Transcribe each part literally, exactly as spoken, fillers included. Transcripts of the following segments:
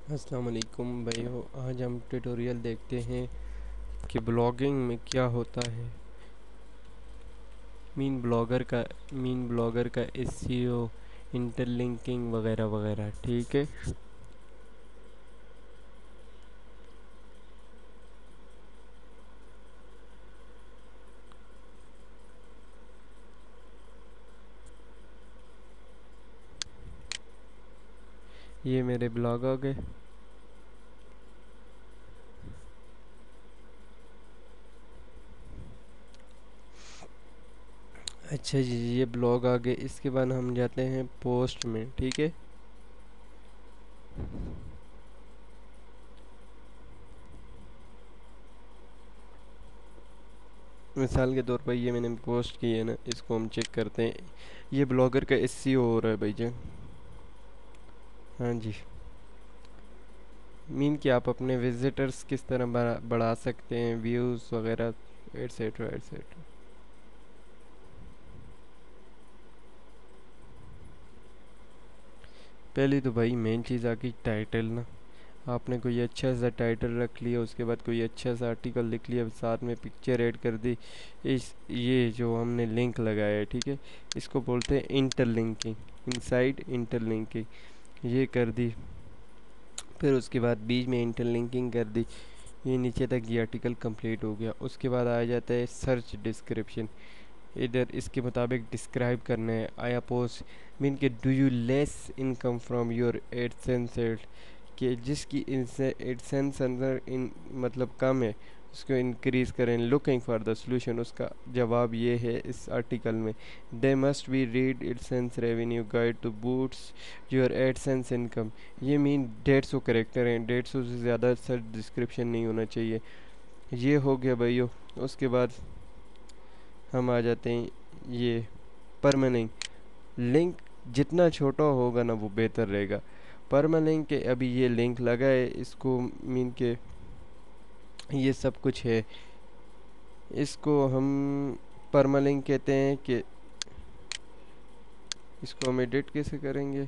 अस्सलाम वालेकुम भाइयों। आज हम ट्यूटोरियल देखते हैं कि ब्लॉगिंग में क्या होता है। मीन ब्लॉगर का मीन ब्लॉगर का एसईओ, इंटरलिंकिंग वगैरह वगैरह। ठीक है, ये मेरे ब्लॉग आ गए। अच्छा जी, ये ब्लॉग आ गए। इसके बाद हम जाते हैं पोस्ट में। ठीक है, मिसाल के तौर पर ये मैंने पोस्ट की है ना, इसको हम चेक करते हैं। ये ब्लॉगर का एसईओ हो रहा है भाईजान। हाँ जी, मीन कि आप अपने विजिटर्स किस तरह बढ़ा बढ़ा सकते हैं, व्यूज़ वगैरह एट्सेट्रा एट्सेट्रा। पहली तो भाई मेन चीज़ आ गई टाइटल ना। आपने कोई अच्छा सा टाइटल रख लिया, उसके बाद कोई अच्छा सा आर्टिकल लिख लिया, साथ में पिक्चर ऐड कर दी। इस ये जो हमने लिंक लगाया है, ठीक है, इसको बोलते हैं इंटरलिंकिंग, इनसाइड इंटरलिंकिंग। ये कर दी। फिर उसके बाद बीच में इंटरलिंकिंग कर दी। ये नीचे तक ये आर्टिकल कंप्लीट हो गया। उसके बाद आ जाता है सर्च डिस्क्रिप्शन। इधर इसके मुताबिक डिस्क्राइब करना है। आया पोस्ट मीन के do you less income from your AdSense ad, कि जिसकी इनसे एडसेंस अंदर इन मतलब कम है, उसको इंक्रीज़ करें। लुकिंग फॉर द सोल्यूशन, उसका जवाब ये है इस आर्टिकल में। They must be read AdSense revenue guide to बूट्स योर एडसेंस इनकम। ये मीन डेढ़ सौ करेक्टर हैं, डेढ़ सौ से ज़्यादा सर्च डिस्क्रिप्शन नहीं होना चाहिए। ये हो गया भाइयों। उसके बाद हम आ जाते हैं ये परमानेंट लिंक। जितना छोटा होगा ना वो बेहतर रहेगा। परमालिंक के अभी ये लिंक लगा है, इसको मीन के ये सब कुछ है। इसको हम परमालिंक कहते हैं। कि इसको हम एडिट कैसे करेंगे?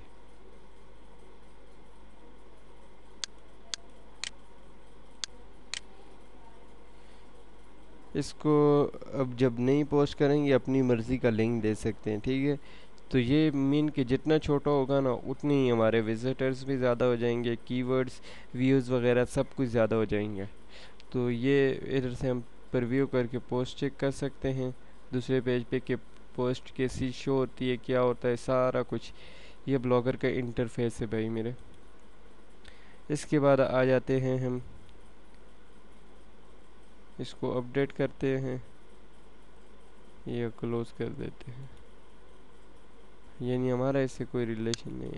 इसको अब जब नहीं पोस्ट करेंगे अपनी मर्ज़ी का लिंक दे सकते हैं। ठीक है, तो ये मीन कि जितना छोटा होगा ना उतनी ही हमारे विजिटर्स भी ज़्यादा हो जाएंगे, कीवर्ड्स व्यूज़ वगैरह सब कुछ ज़्यादा हो जाएंगे। तो ये इधर से हम प्रीव्यू करके पोस्ट चेक कर सकते हैं दूसरे पेज पे कि पोस्ट कैसी शो होती है, क्या होता है, सारा कुछ। ये ब्लॉगर का इंटरफेस है भाई मेरे। इसके बाद आ जाते हैं हम, इसको अपडेट करते हैं, ये क्लोज कर देते हैं। यानी हमारा इससे कोई रिलेशन नहीं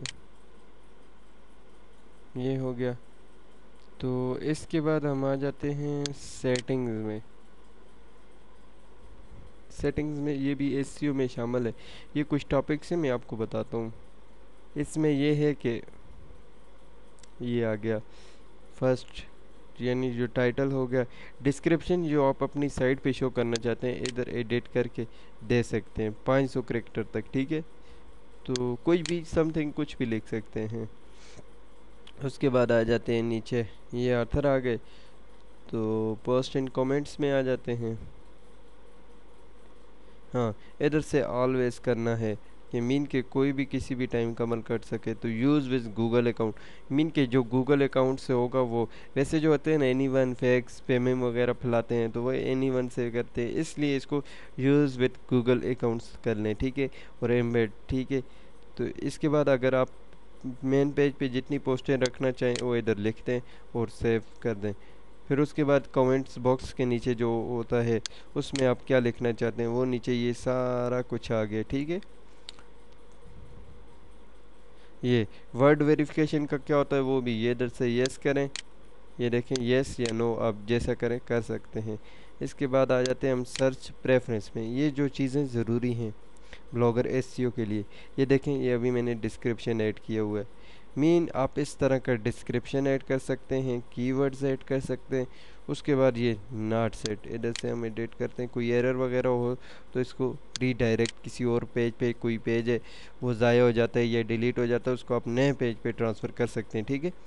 है। ये हो गया। तो इसके बाद हम आ जाते हैं सेटिंग्स में। सेटिंग्स में ये भी एसईओ में शामिल है। ये कुछ टॉपिक्स हैं, मैं आपको बताता हूँ। इसमें ये है कि ये आ गया फर्स्ट, यानी जो टाइटल हो गया। डिस्क्रिप्शन जो आप अपनी साइट पे शो करना चाहते हैं इधर एडिट करके दे सकते हैं, पाँच सौ करेक्टर तक। ठीक है, तो कोई भी समथिंग कुछ भी लिख सकते हैं। उसके बाद आ जाते हैं नीचे, ये आर्थर आ गए, तो पोस्ट एंड कमेंट्स में आ जाते हैं। हाँ, इधर से ऑलवेज करना है कि मीन के कोई भी किसी भी टाइम कमर कर सके। तो use with Google account, mean के जो गूगल अकाउंट से होगा वो, वैसे जो होते हैं ना एनी वन फैक्स पेमेंट वगैरह फैलाते हैं, तो वो एनी वन से करते हैं, इसलिए इसको यूज़ विद गूगल अकाउंट्स कर लें। ठीक है, और एम्बेड। ठीक है, तो इसके बाद अगर आप मेन पेज पे जितनी पोस्टें रखना चाहें वो इधर लिख दें और सेव कर दें। फिर उसके बाद कमेंट्स बॉक्स के नीचे जो होता है उसमें आप क्या लिखना चाहते हैं वो नीचे ये सारा कुछ आ गया। ठीक है, ये वर्ड वेरिफिकेशन का क्या होता है वो भी ये इधर से यस करें। ये देखें, यस या नो आप जैसा करें कर सकते हैं। इसके बाद आ जाते हैं हम सर्च प्रेफरेंस में। ये जो चीज़ें ज़रूरी हैं ब्लॉगर एसईओ के लिए, ये देखें, ये अभी मैंने डिस्क्रिप्शन ऐड किया हुआ है। मीन आप इस तरह का डिस्क्रिप्शन ऐड कर सकते हैं, कीवर्ड्स ऐड कर सकते हैं। उसके बाद ये नॉट सेट, इधर से हम एडिट करते हैं। कोई एरर वगैरह हो तो इसको रीडायरेक्ट किसी और पेज पे, कोई पेज है वो ज़ाया हो जाता है या डिलीट हो जाता है, उसको आप नए पेज पे ट्रांसफ़र कर सकते हैं। ठीक है,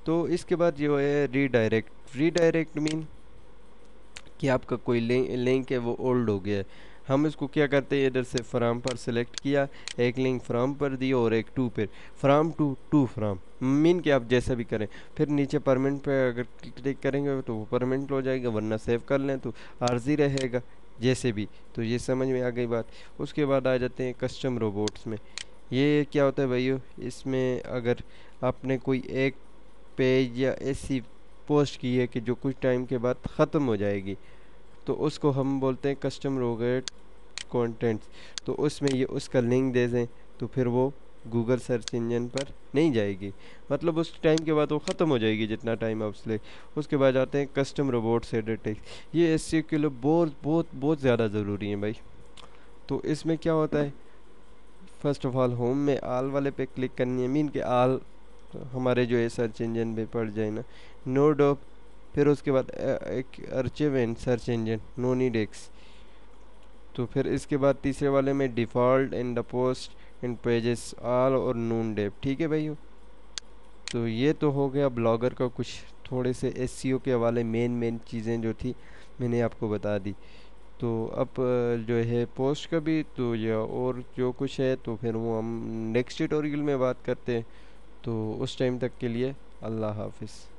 तो इसके बाद जो है रीडायरेक्ट। रीडायरेक्ट मीन कि आपका कोई लिंक लिंक है वो ओल्ड हो गया है। हम इसको क्या करते हैं, इधर से फ्राम पर सिलेक्ट किया, एक लिंक फ्राम पर दी और एक टू पर, from to to from mean कि आप जैसा भी करें। फिर नीचे परमानेंट पे अगर क्लिक करेंगे तो वो परमानेंट हो जाएगा, वरना सेव कर लें तो आर्जी रहेगा जैसे भी। तो ये समझ में आ गई बात। उसके बाद आ जाते हैं कस्टम रोबोट्स में। ये क्या होता है भाइयों, इसमें अगर आपने कोई एक पेज या ऐसी पोस्ट की है कि जो कुछ टाइम के बाद ख़त्म हो जाएगी, तो उसको हम बोलते हैं कस्टम रोबोट कंटेंट्स। तो उसमें ये उसका लिंक दे दें तो फिर वो गूगल सर्च इंजन पर नहीं जाएगी, मतलब उस टाइम के बाद वो ख़त्म हो जाएगी जितना टाइम आप उसले। उसके बाद आते हैं कस्टम रोबोट्स एडिट टेक्स्ट। ये एस के लिए बहुत बहुत बहुत ज़्यादा ज़रूरी है भाई। तो इसमें क्या होता है, फर्स्ट ऑफ ऑल होम में आल वाले पे क्लिक करनी है, मीन के आल हमारे जो है सर्च इंजन पे पड़ जाए ना, नो डॉप। फिर उसके बाद अ, एक archive and search engine, noindex. तो फिर इसके बाद तीसरे वाले में default in the post in pages all और नून डेप। ठीक है भाई। तो ये तो हो गया ब्लॉगर का कुछ थोड़े से एसईओ के हवाले मेन मेन चीज़ें जो थी मैंने आपको बता दी। तो अब अ, जो है पोस्ट का भी तो ये और जो कुछ है तो फिर वो हम नेक्स्ट ट्यूटोरियल में बात करते हैं। तो उस टाइम तक के लिए अल्लाह हाफिज़।